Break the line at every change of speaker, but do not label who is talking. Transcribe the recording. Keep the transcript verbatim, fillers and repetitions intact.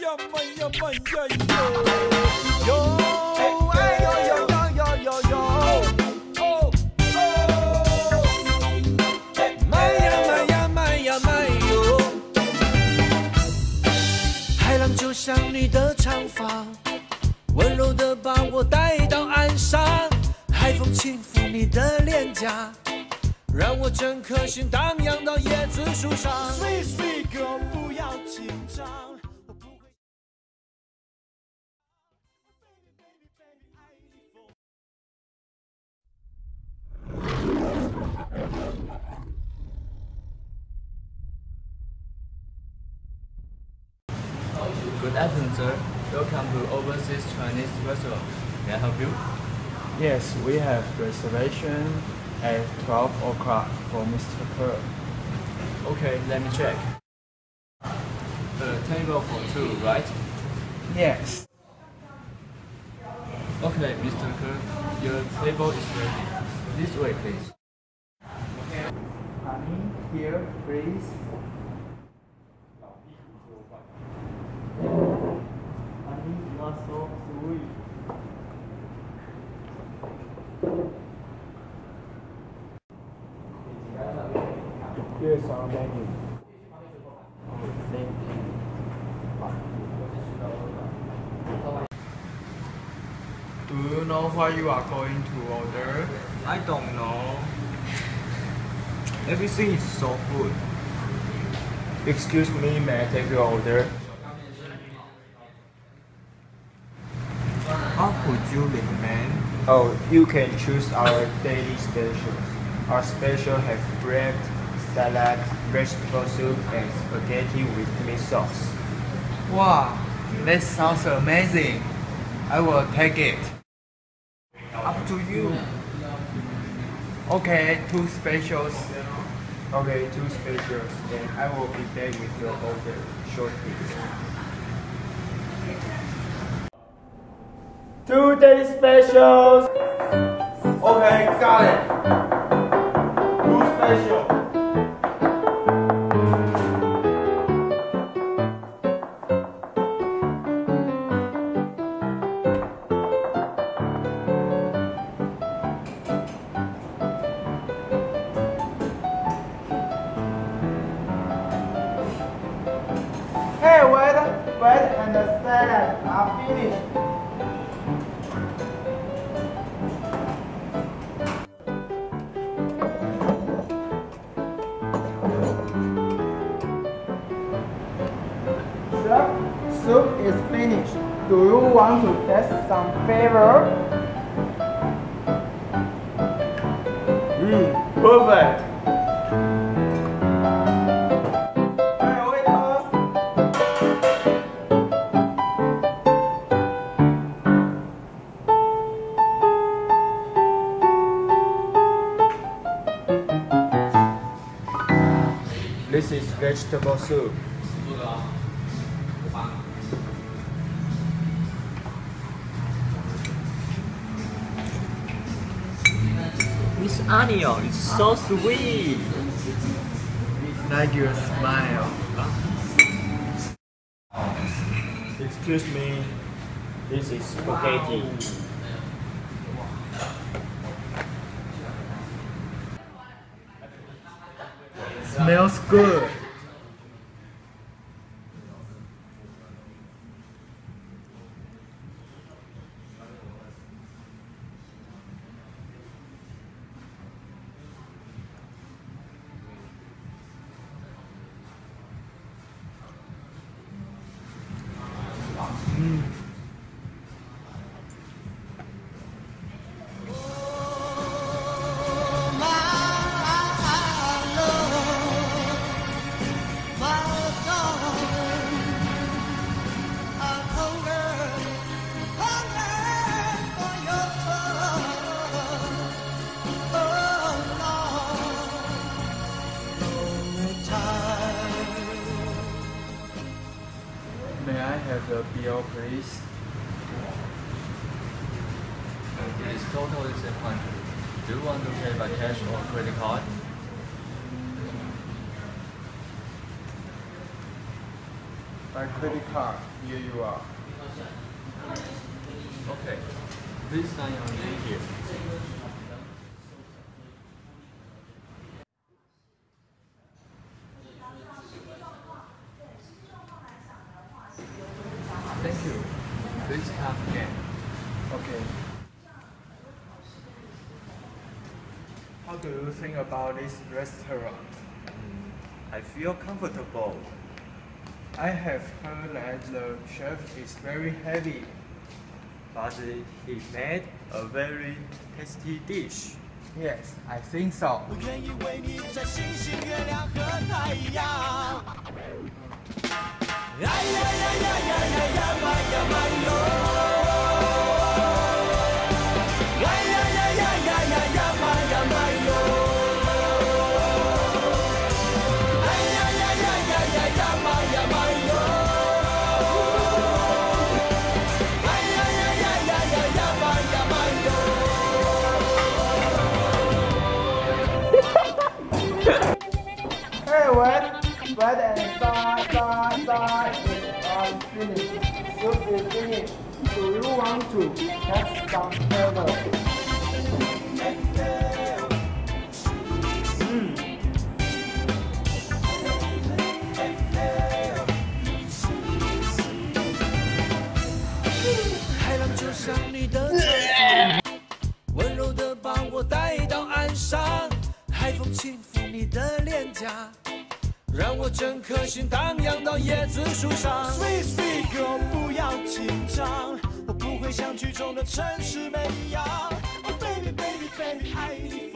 呀妈呀妈呀哟哟，哎呦呦呦呦呦呦，哦哦，妈呀妈呀妈呀妈哟！海浪就像你的长发，温柔的把我带到岸上，海风轻抚你的脸颊。 让我整颗心荡漾到椰子树上。Sweet sweet girl， 不要紧张，我不会。
Good afternoon, sir. Welcome to Overseas Chinese Restaurant. May I help you?
Yes, we have reservation at twelve o'clock for Mister Kerr.
Okay, let me check. A table for two, right?
Yes.
Okay, Mister Kerr, your table is ready. This way, please.
Honey, here, please. Honey, you are so sweet. 月双 menu.
Do you know what you are going to order?
I don't know.
Everything is so good. Excuse me, may I take your order? What would you recommend? Oh, you can choose our daily specials. Our special have bread, salad, vegetable soup, and spaghetti with meat sauce.
Wow, that sounds amazing. I will take it. Up to you. Okay, two specials.
Okay, two specials, and I will be back with your order shortly. Two daily specials. Okay, got it. Two special.
Hey, wait, bread and the salad are finished. Chef, soup is finished. Do you want to test some flavor?
Mmm, perfect.
Hey, waiter.
This is vegetable soup.
Miss Anio, it's so sweet.
Like your smile.
Excuse me, this is spaghetti.
Smells good.
May I have the bill, please?
It is totally seven hundred. Do you want to pay by cash or credit card?
My credit card. Here you are.
Okay. Please sign your name here. Thank you. Please come again.
Okay. How do you think about this restaurant?
I feel comfortable.
I have heard that the chef is very heavy.
But he made a very tasty dish.
Yes, I think so.
我愿意为你摘星星、月亮和太阳。哎呀呀呀呀呀呀嘛呀嘛哟！哎呀呀呀呀呀呀嘛呀嘛哟！哎呀呀呀呀呀呀嘛呀嘛哟！哎呀呀呀呀呀呀嘛呀嘛哟！
Hey, wait, wait and start, start, start. It's finished. Soup is finished. Do you want to have some flavor? Mm.
海浪就像你的长发，温柔地把我带到岸上。海风轻抚你的脸颊，让我整颗心荡漾到椰子树上。Sweet sweet girl， 不要紧张，我不会像剧中的城市美一样。Oh baby baby baby， 爱你。